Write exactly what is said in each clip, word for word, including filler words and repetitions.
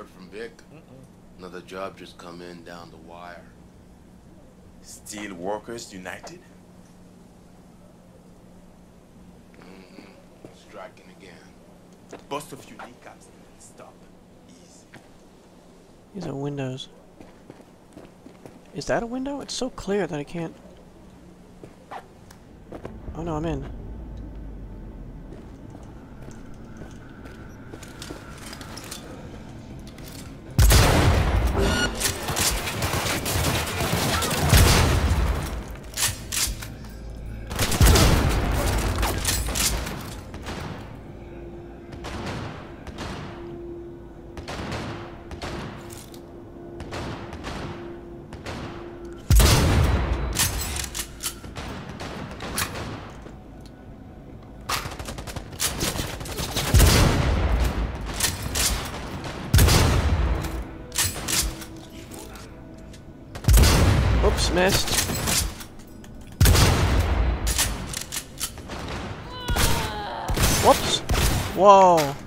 Word from Vic? Mm-mm. Another job just come in down the wire. Steel Workers United? Mm-hmm. Striking again. Bust a few kneecaps and stop. Easy. These are windows. Is that a window? It's so clear that I can't... Oh no, I'm in. Oops, missed. Whoops. Whoa.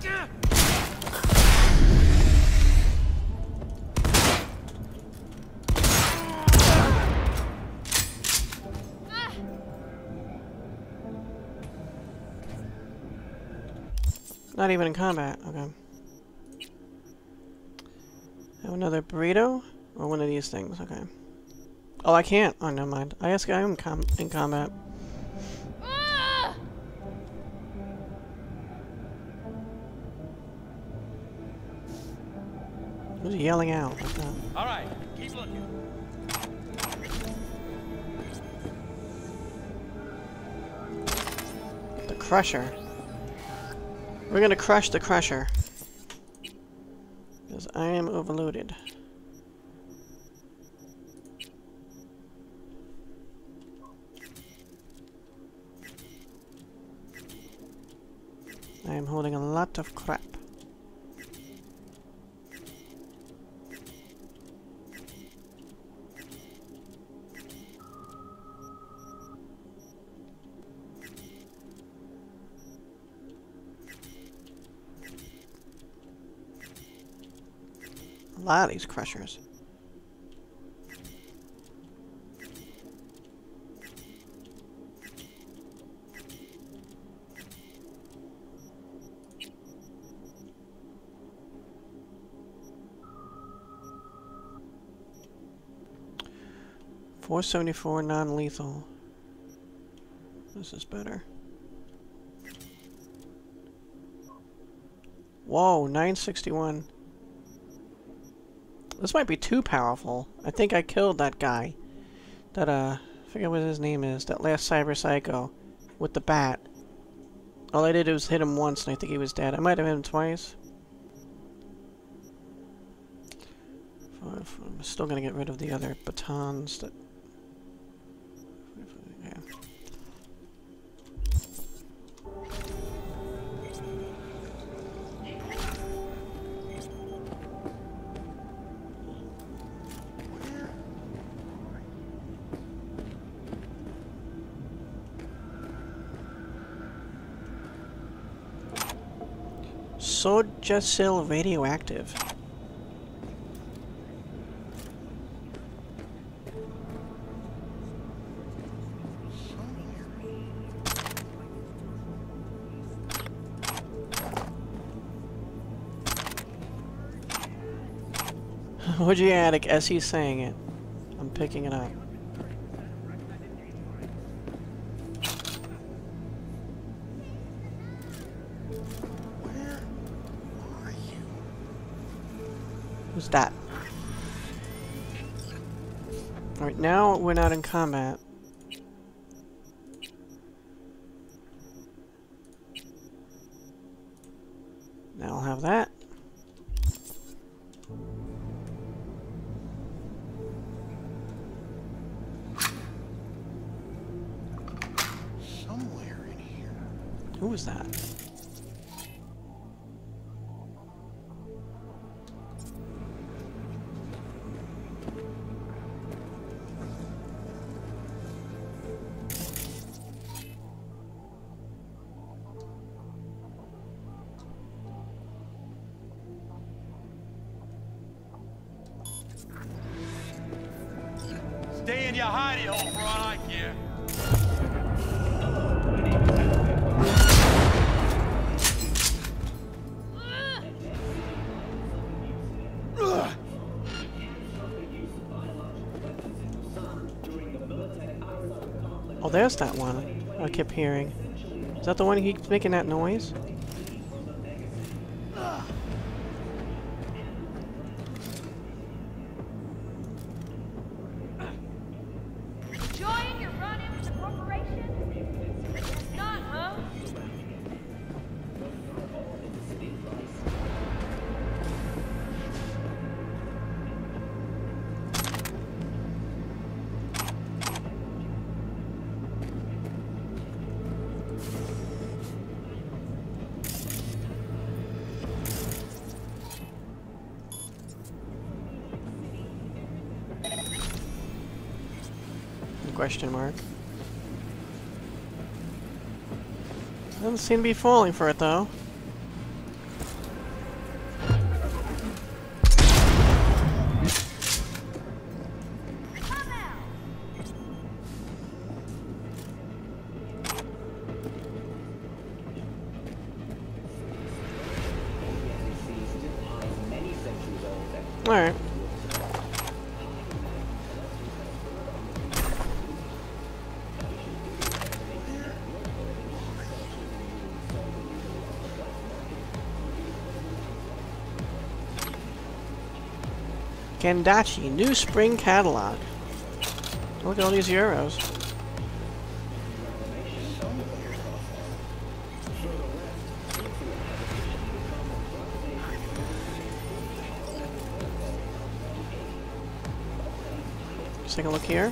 Not even in combat. Okay. Have another burrito? Or one of these things. Okay. Oh, I can't. Oh, never mind. I guess I am com in combat. Who's yelling out like that? All right, keep looking. The Crusher. We're gonna crush the Crusher. Because I am overloaded. I am holding a lot of crap. A lot of these crushers. four seventy-four non-lethal. This is better. Whoa, nine sixty-one. This might be too powerful. I think I killed that guy. That, uh, I forget what his name is. That last Cyber Psycho. With the bat. All I did was hit him once and I think he was dead. I might have hit him twice. I'm still gonna get rid of the other batons that... Yeah. Sojasil radioactive. Woodyatic, as he's saying it. I'm picking it up. Where are you? Who's that? Alright, now we're not in combat. Now I'll have that. Somewhere in here. Who was that? Stay in your hidey hole for all I care. Oh, there's that one I kept hearing. Is that the one he keeps making that noise? Enjoying your run-in with the corporation? It's not, huh? Question mark. Doesn't seem to be falling for it though. All right. Kendachi, new spring catalog. Look at all these euros. Let's take a look here.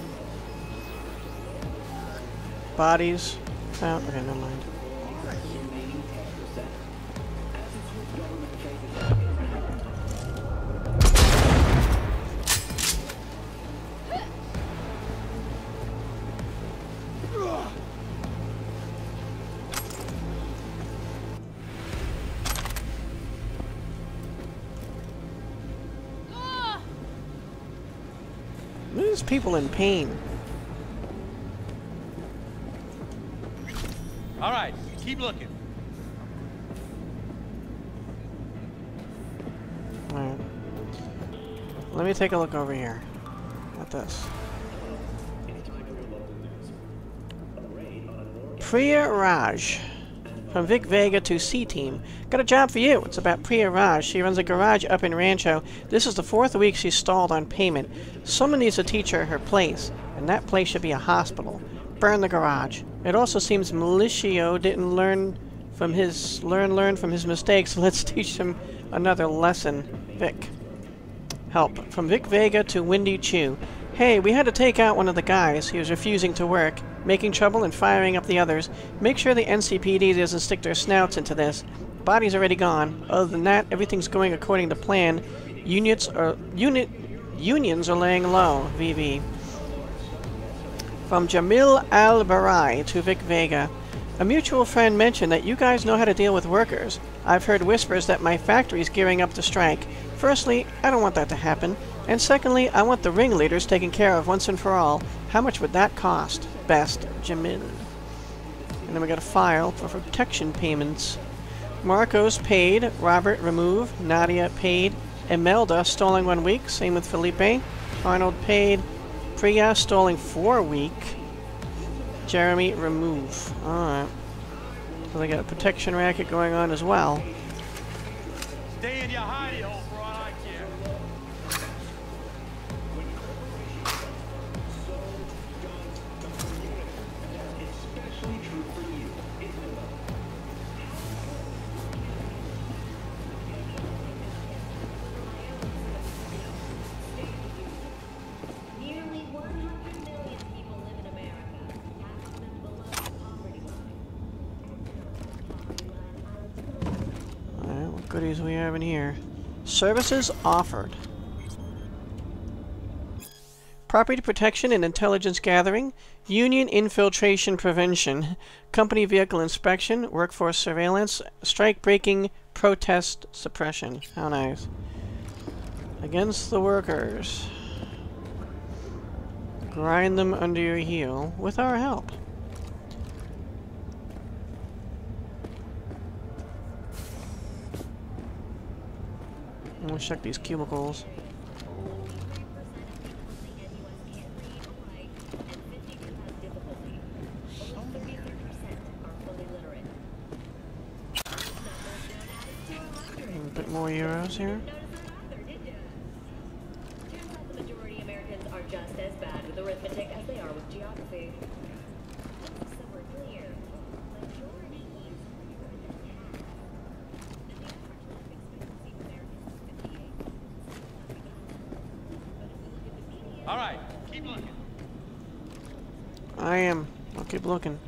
Bodies. Oh, okay, never mind. There's people in pain. All right, keep looking. Alright. Let me take a look over here at this. Priya Raj. From Vic Vega to C-Team. Got a job for you. It's about Priya Raj. She runs a garage up in Rancho. This is the fourth week she's stalled on payment. Someone needs to teach her her place, and that place should be a hospital. Burn the garage. It also seems Milicio didn't learn from his learn learn from his mistakes. Let's teach him another lesson. Vic. Help. From Vic Vega to Windy Chew. Hey, we had to take out one of the guys. He was refusing to work, making trouble and firing up the others. Make sure the N C P D doesn't stick their snouts into this. Body's already gone. Other than that, everything's going according to plan. Units are unit unions are laying low. V V. From Jamil Al-Barai to Vic Vega. A mutual friend mentioned that you guys know how to deal with workers. I've heard whispers that my factory's gearing up to strike. Firstly, I don't want that to happen. And secondly, I want the ringleaders taken care of once and for all. How much would that cost? Best, Jamil. And then we got a file for protection payments. Marcos paid. Robert remove. Nadia paid. Imelda stalling one week. Same with Felipe. Arnold paid. Priya stalling four week. Jeremy remove. Alright. So they got a protection racket going on as well. Stay in your hidey hole for all I care. Nearly one hundred million people live in America. Half of them below the poverty line. Alright, what goodies we have in here? Services offered. Property protection and intelligence gathering, union infiltration prevention, company vehicle inspection, workforce surveillance, strike breaking, protest suppression. How nice. Against the workers. grind them under your heel with our help. Let's check these cubicles. A bit more euros here. The majority of Americans are just as bad with arithmetic as they are with geography. So we're clear. Majority is fewer than half. And the average life expectancy of Americans is fifty-eight. All right, keep looking. I am. I'll keep looking.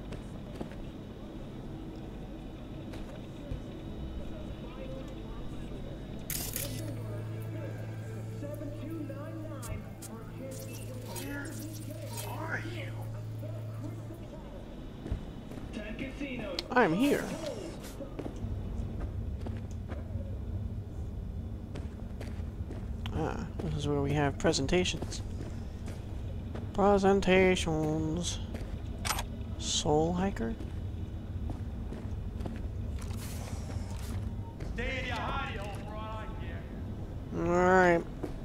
I'm here. Ah, this is where we have presentations. Presentations. Soul Hiker? Stay in your hidey hole for all I care. Alright.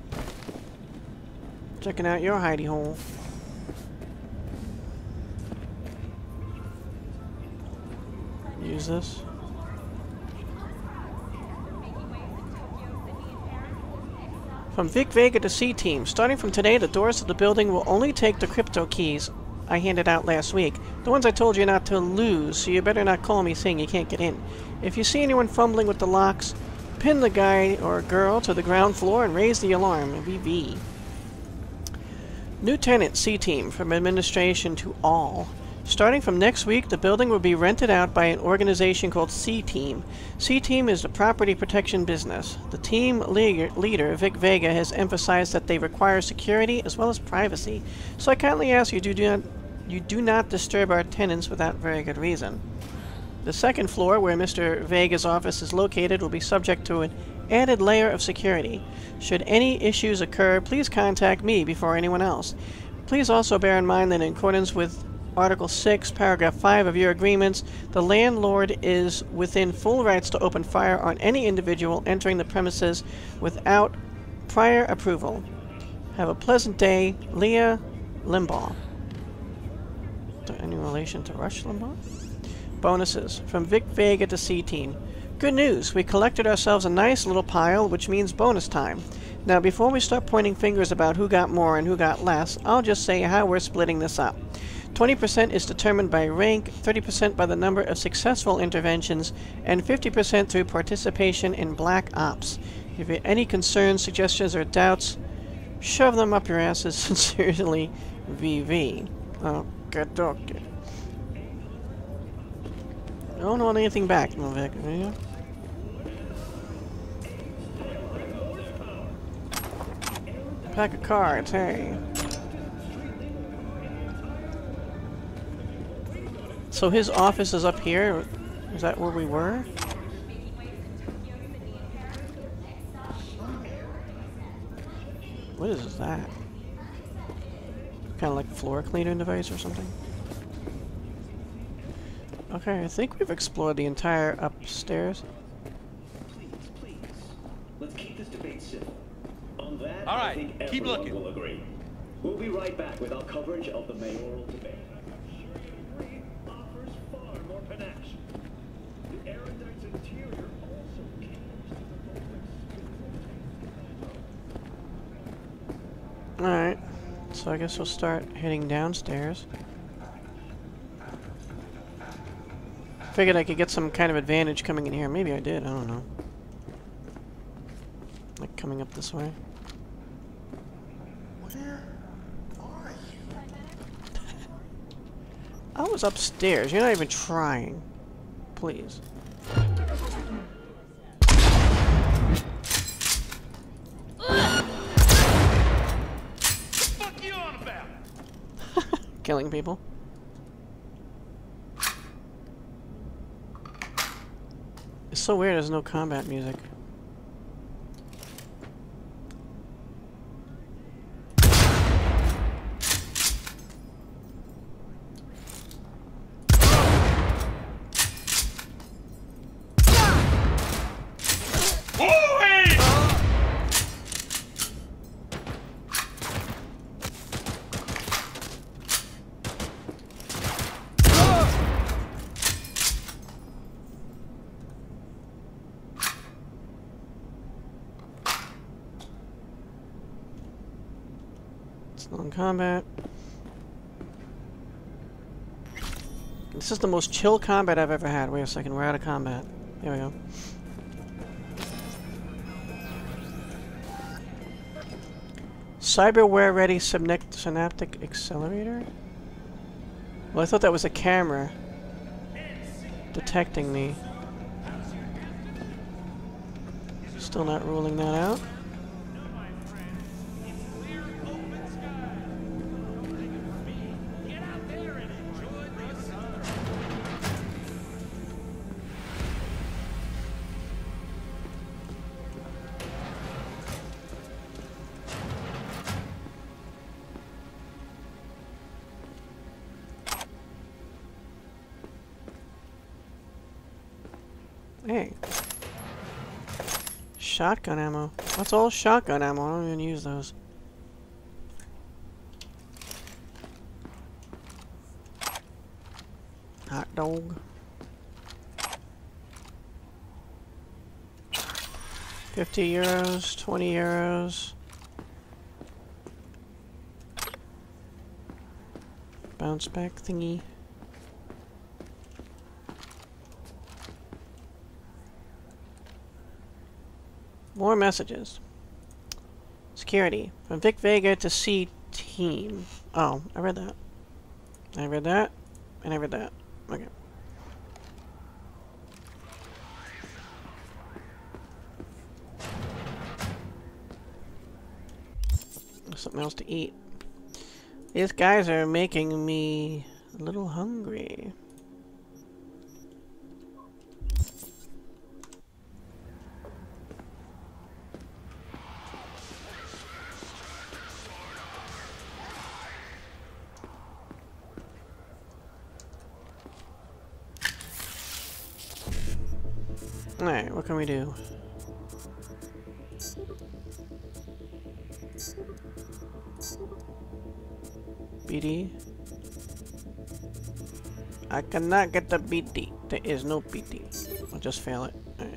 Checking out your hidey hole. Use this. From Vic Vega to C-Team. Starting from today, the doors to the building will only take the crypto keys I handed out last week. The ones I told you not to lose, so you better not call me saying you can't get in. If you see anyone fumbling with the locks, pin the guy or girl to the ground floor and raise the alarm. V V. New tenant, C-Team, from administration to all. Starting from next week, the building will be rented out by an organization called C-Team. C-Team is the property protection business. The team leader, leader, Vic Vega, has emphasized that they require security as well as privacy. So I kindly ask you to do not, you do not disturb our tenants without very good reason. The second floor, where Mister Vega's office is located, will be subject to an added layer of security. Should any issues occur, please contact me before anyone else. Please also bear in mind that in accordance with Article six, Paragraph five of your agreements, the landlord is within full rights to open fire on any individual entering the premises without prior approval. Have a pleasant day, Leah Limbaugh. Any relation to Rush Limbaugh? Bonuses. From Vic Vega to C-Team. Good news, we collected ourselves a nice little pile, which means bonus time. Now, before we start pointing fingers about who got more and who got less, I'll just say how we're splitting this up. twenty percent is determined by rank, thirty percent by the number of successful interventions, and fifty percent through participation in black ops. If you have any concerns, suggestions, or doubts, shove them up your asses. Sincerely, V V. Oh, good dog. I don't want anything back, Vic. Yeah? Pack of cards, hey. So his office is up here? Is that where we were? What is that? Kind of like a floor cleaner device or something? Okay, I think we've explored the entire upstairs. Please, please. Let's keep this debate civil. On that, All right, I think keep everyone looking. will agree. We'll be right back with our coverage of the mayoral debate. Offers far more panache. The erudite's interior also caters to the public's. Alright, so I guess we'll start heading downstairs. Figured I could get some kind of advantage coming in here. Maybe I did, I don't know. Like coming up this way. Where are you? I was upstairs. You're not even trying. Please. Fuck you on about? Killing people. It's so weird there's no combat music. Still in combat. This is the most chill combat I've ever had. Wait a second, we're out of combat. There we go. Cyberware ready synaptic accelerator? Well, I thought that was a camera detecting me. Still not ruling that out. Hey. Shotgun ammo. That's all shotgun ammo. I don't even use those. Hot dog. Fifty euros, twenty euros. Bounce back thingy. More messages. Security. From Vic Vega to C Team. Oh, I read that. I read that. And I read that. Okay. Something else to eat. These guys are making me a little hungry. Alright, what can we do? B D? I cannot get the B D. There is no B D. I'll just fail it. Alright.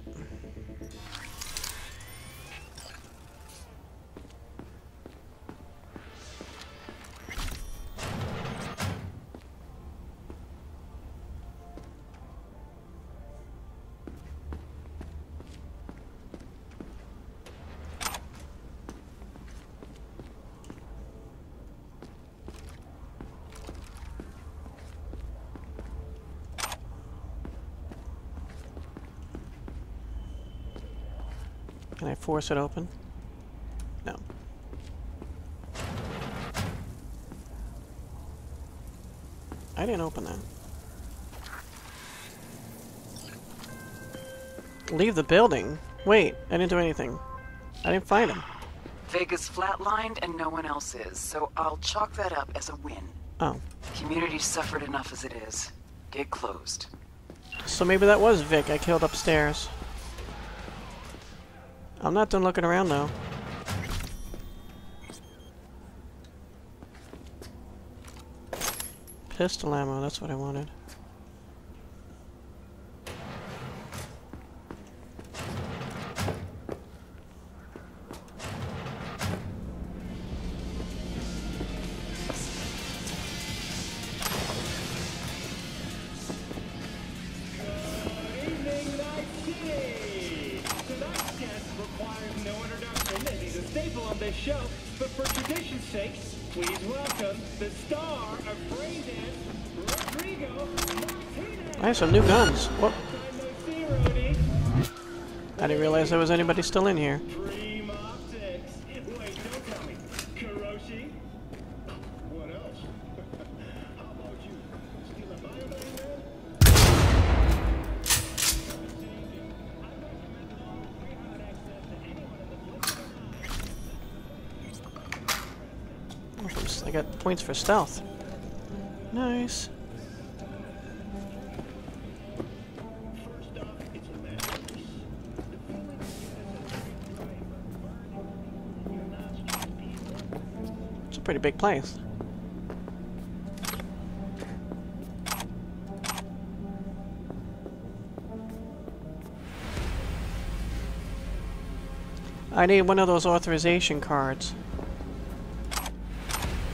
Can I force it open? No. I didn't open that. Leave the building? Wait, I didn't do anything. I didn't find him. Vega's flatlined and no one else is, so I'll chalk that up as a win. Oh. Community's suffered enough as it is. Get closed. So maybe that was Vic I killed upstairs. I'm not done looking around though. Pistol ammo, that's what I wanted. Show, but for tradition's sake, please welcome the star of braindance, Rodrigo Martinez. I have some new guns. What? I didn't realize there was anybody still in here. Dream optics. Wait, don't tell me. Kuroshi? What else? How about you? Steal a bioweapon, man? I got points for stealth. Nice. It's a pretty big place. I need one of those authorization cards.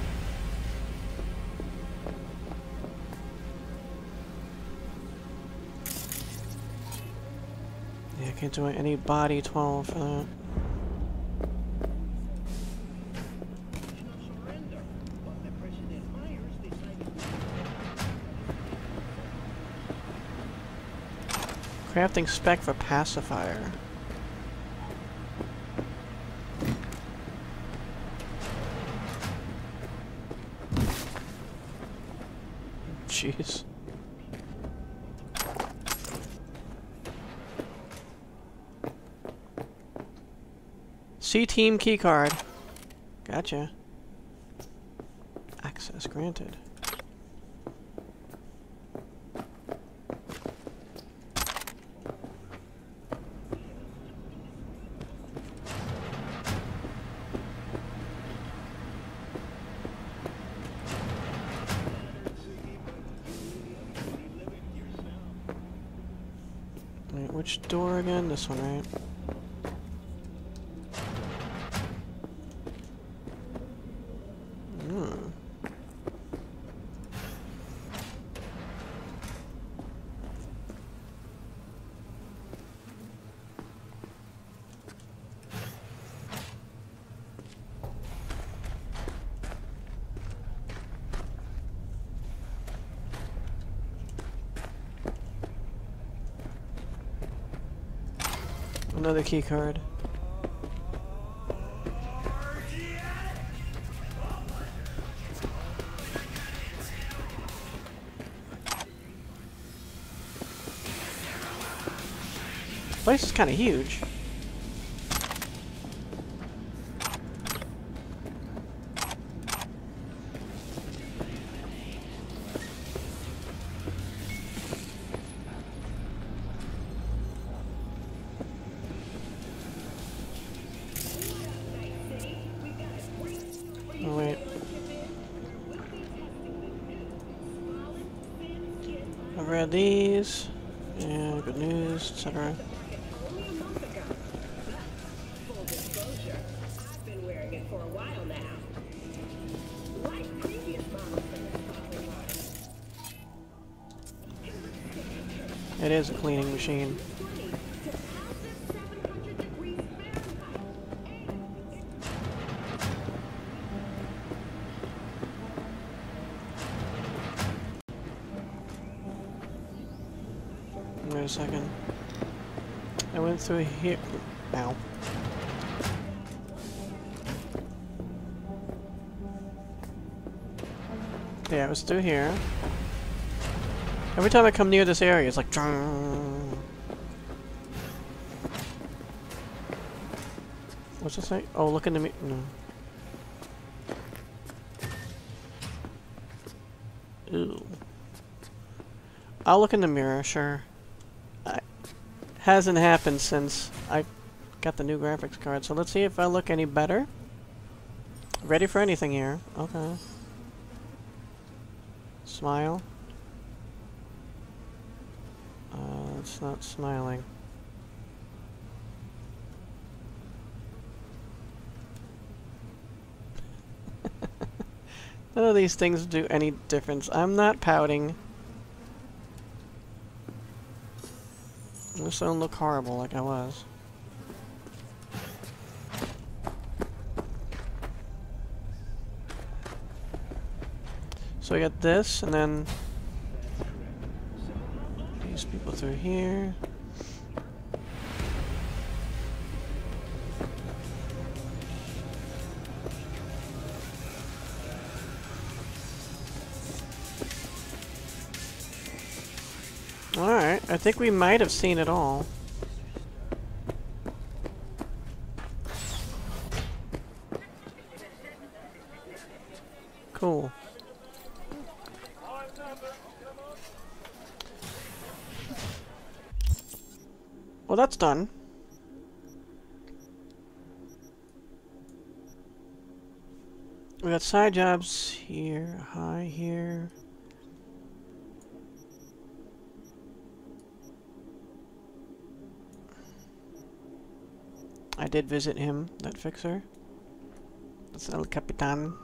Yeah, I can't do any body twelve for that. Crafting spec for pacifier. Jeez. C-Team keycard. Gotcha. Access granted. Wait, which door again? This one, right? Hmm. Another key card. This place is kind of huge. Oh wait. I've read these. Yeah, good news, et cetera. Only a month ago. But, full disclosure, I've been wearing it for a while now. Like previous models from this following line. It is a cleaning machine. twenty to positive seven hundred degrees Fahrenheit. Wait a second. I went through here. Ow. Yeah, it was through here. Every time I come near this area, it's like. What's it say? Oh, look in the me. No. Ooh. I'll look in the mirror, sure. I, hasn't happened since I got the new graphics card, so let's see if I look any better. Ready for anything here. Okay. Smile. Uh, it's not smiling. None of these things do any difference. I'm not pouting. I just don't look horrible like I was. So we got this, and then these people through here. Alright, I think we might have seen it all. Cool. Well, that's done. We got side jobs here, high here. I did visit him, that fixer. That's El Capitan.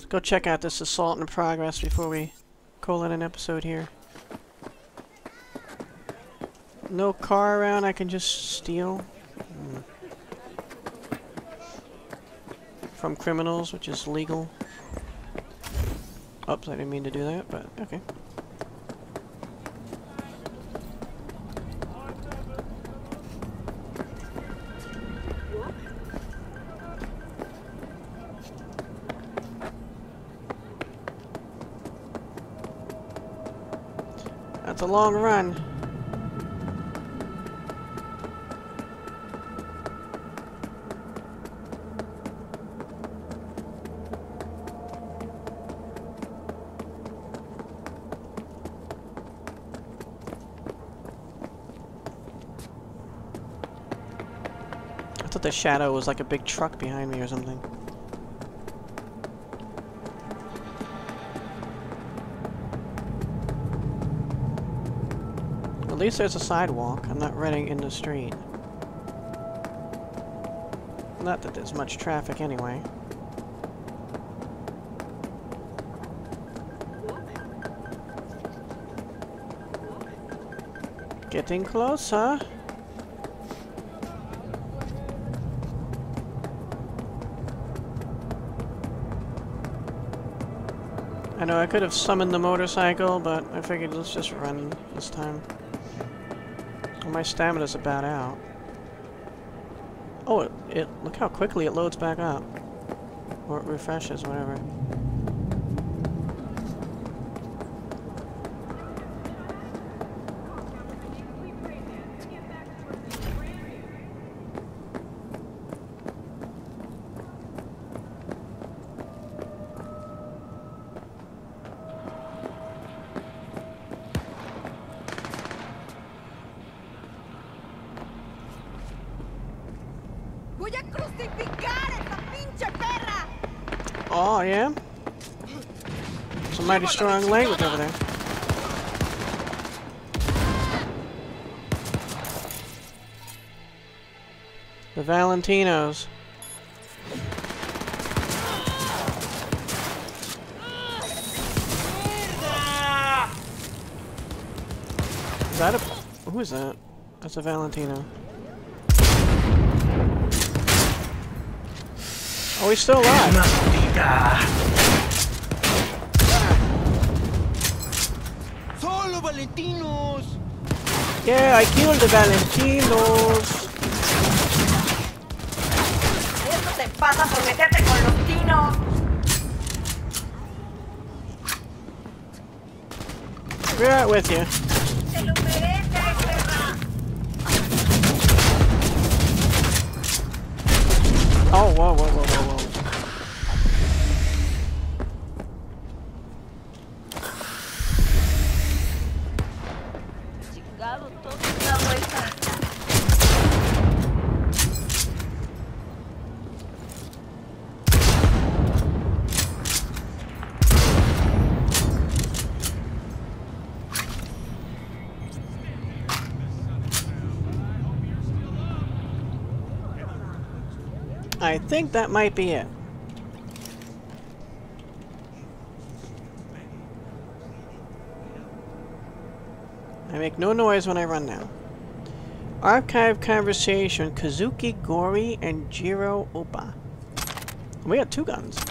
go check out this assault in progress before we call it an episode here. No car around I can just steal? Hmm. From criminals, which is legal. Oops, I didn't mean to do that, but okay. That's a long run. I thought the shadow was like a big truck behind me or something. At least there's a sidewalk. I'm not running in the street. Not that there's much traffic anyway. Getting closer. I know I could have summoned the motorcycle, but I figured let's just run this time. Well, my stamina's about out. Oh, it, it look how quickly it loads back up. Or it refreshes, whatever. ¡Voy a crucificar a esa pinche perra! Oh, yeah? Some mighty strong language over there. The Valentinos. Is that a... who is that? That's a Valentino. Oh, he's still alive. Solo Valentinos. Yeah, I killed the Valentinos. Eso te pasa por meterte con los tinos. We're right with you. Te lo mereces, perra. Oh, whoa, whoa, whoa, whoa, whoa. Chingado, todo una vuelta. I think that might be it. I make no noise when I run now. Archive conversation, Kazuki Gori and Jiro Oba. We got two guns.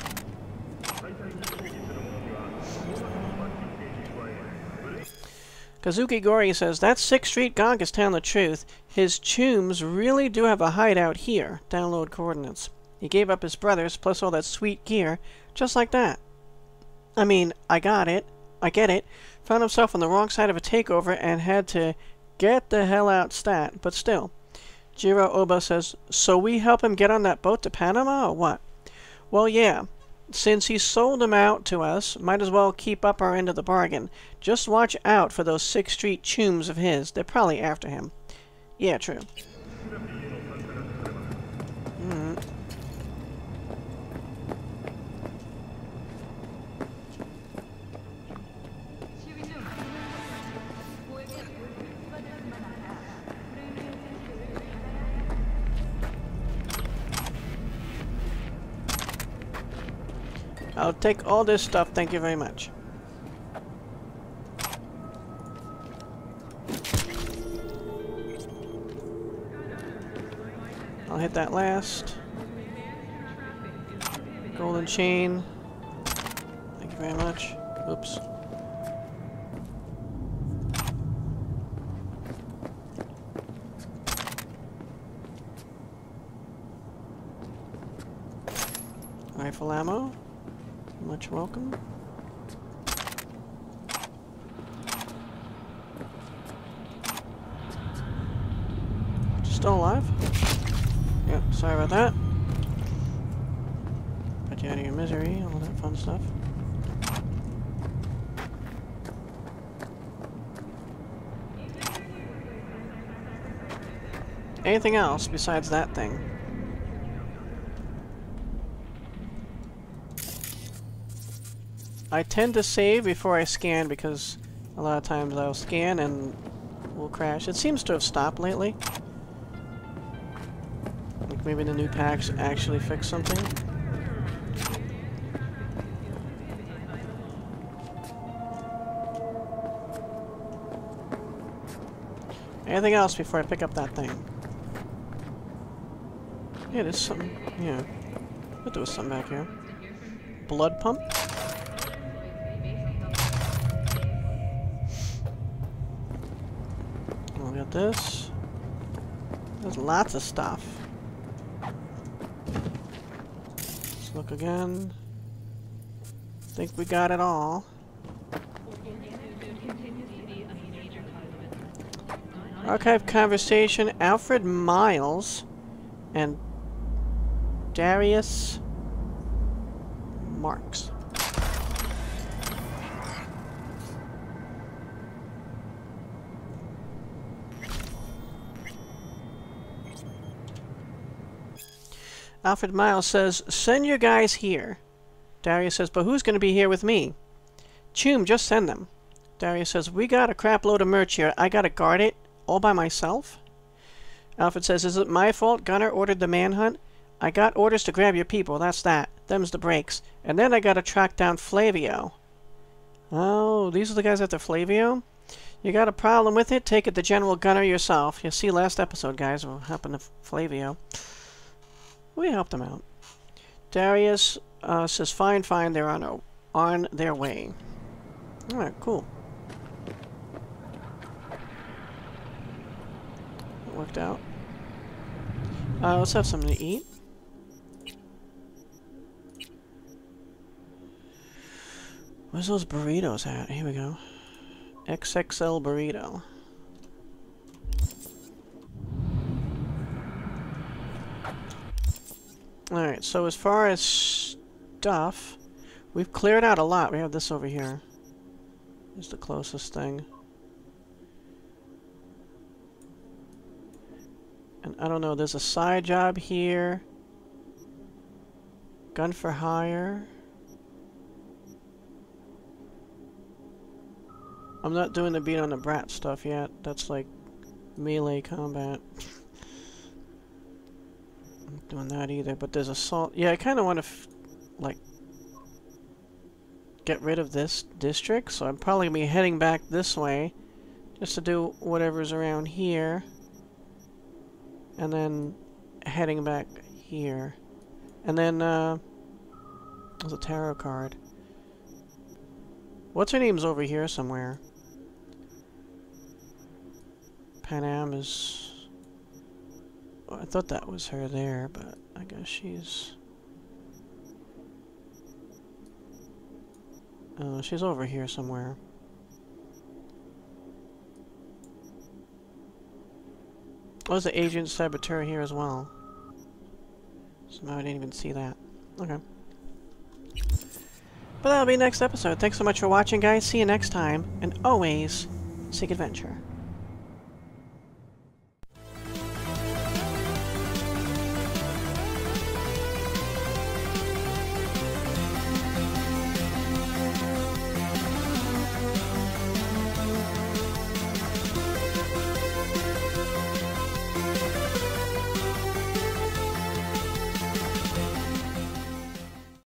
Kazuki Gori says, that sixth Street Gonk is telling the truth. His chooms really do have a hideout here. Download coordinates. He gave up his brothers, plus all that sweet gear, just like that. I mean, I got it. I get it. Found himself on the wrong side of a takeover and had to get the hell out stat, but still. Jiro Oba says, so we help him get on that boat to Panama, or what? Well, yeah. Since he sold him out to us, might as well keep up our end of the bargain. Just watch out for those sixth Street chooms of his. They're probably after him. Yeah, true. Mm-hmm. I'll take all this stuff, thank you very much. I'll hit that last. Golden chain. Thank you very much. Oops. Rifle ammo. Much welcome. Still alive? Yep, sorry about that. Got you out of your misery, all that fun stuff. Anything else besides that thing? I tend to save before I scan because a lot of times I'll scan and will crash. It seems to have stopped lately. Like maybe the new packs actually fix something. Anything else before I pick up that thing? Yeah, there's something. Yeah. But there was something back here. Blood pump? We got this. There's lots of stuff. Let's look again. Think we got it all. Archive conversation. Alfred Miles and Darius Marks. Alfred Miles says, send your guys here. Darius says, but who's going to be here with me? Choom, just send them. Darius says, we got a crap load of merch here. I gotta guard it all by myself? Alfred says, is it my fault Gunnar ordered the manhunt? I got orders to grab your people, that's that. Them's the breaks. And then I gotta track down Flavio. Oh, these are the guys after Flavio? You got a problem with it? Take it to General Gunnar yourself. You'll see last episode, guys, what happened to Flavio. We helped them out. Darius uh, says, fine, fine, they're on, a, on their way. Alright, cool. It worked out. Uh, let's have something to eat. Where's those burritos at? Here we go. X X L burrito. Alright, so as far as stuff, we've cleared out a lot. We have this over here. It's the closest thing. And I don't know, there's a side job here. Gun for hire. I'm not doing the beat on the brat stuff yet. That's like melee combat. I'm not doing that either, but there's assault. Yeah, I kind of want to f like get rid of this district, so I'm probably gonna be heading back this way just to do whatever's around here, and then heading back here, and then uh, there's a tarot card. What's her name's over here somewhere? Panam is... Well, I thought that was her there, but I guess she's... Uh, she's over here somewhere. Oh, there's the Agent Saboteur here as well. Somehow I didn't even see that. Okay. But that'll be next episode. Thanks so much for watching, guys. See you next time. And always, seek adventure.